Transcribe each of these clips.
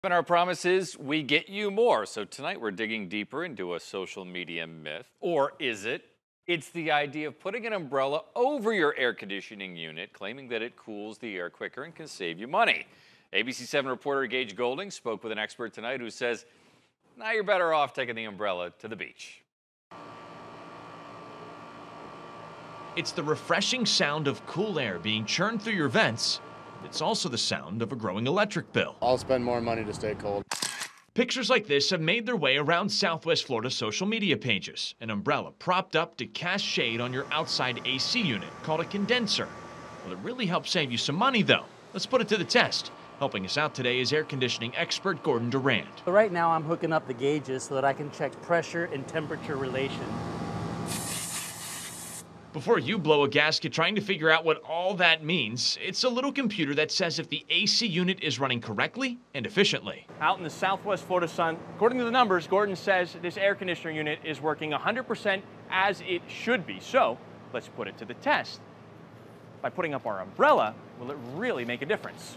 And our promise is we get you more. So tonight we're digging deeper into a social media myth. Or is it? It's the idea of putting an umbrella over your air conditioning unit, claiming that it cools the air quicker and can save you money. ABC 7 reporter Gage Golding spoke with an expert tonight who says, now you're better off taking the umbrella to the beach. It's the refreshing sound of cool air being churned through your vents. It's also the sound of a growing electric bill. I'll spend more money to stay cold. Pictures like this have made their way around Southwest Florida's social media pages. An umbrella propped up to cast shade on your outside AC unit called a condenser. Well, it really helps save you some money, though. Let's put it to the test. Helping us out today is air conditioning expert Gordon Durand. So right now I'm hooking up the gauges so that I can check pressure and temperature relation. Before you blow a gasket trying to figure out what all that means, it's a little computer that says if the AC unit is running correctly and efficiently. Out in the Southwest Florida sun, according to the numbers, Gordon says this air conditioner unit is working 100% as it should be. So let's put it to the test. By putting up our umbrella, will it really make a difference?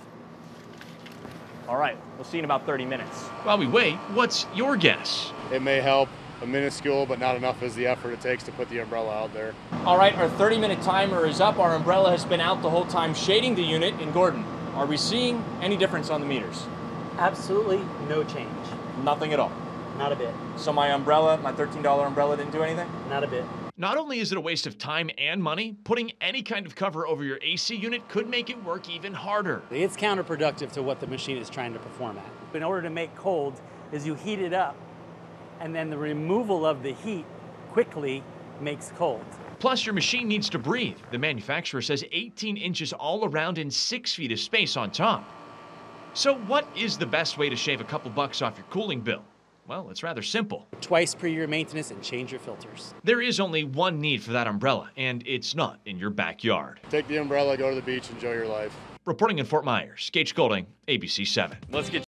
All right, we'll see in about 30 minutes. While we wait, what's your guess? It may help, a minuscule, but not enough is the effort it takes to put the umbrella out there. All right, our 30-minute timer is up. Our umbrella has been out the whole time shading the unit. And Gordon, are we seeing any difference on the meters? Absolutely no change. Nothing at all. Not a bit. So my umbrella, my $13 umbrella didn't do anything? Not a bit. Not only is it a waste of time and money, putting any kind of cover over your AC unit could make it work even harder. It's counterproductive to what the machine is trying to perform at. In order to make cold is you heat it up, and then the removal of the heat quickly makes cold. Plus, your machine needs to breathe. The manufacturer says 18 inches all around and 6 feet of space on top. So what is the best way to shave a couple bucks off your cooling bill? Well, it's rather simple. Twice per year maintenance and change your filters. There is only one need for that umbrella, and it's not in your backyard. Take the umbrella, go to the beach, enjoy your life. Reporting in Fort Myers, Gage Golding, ABC 7. Let's get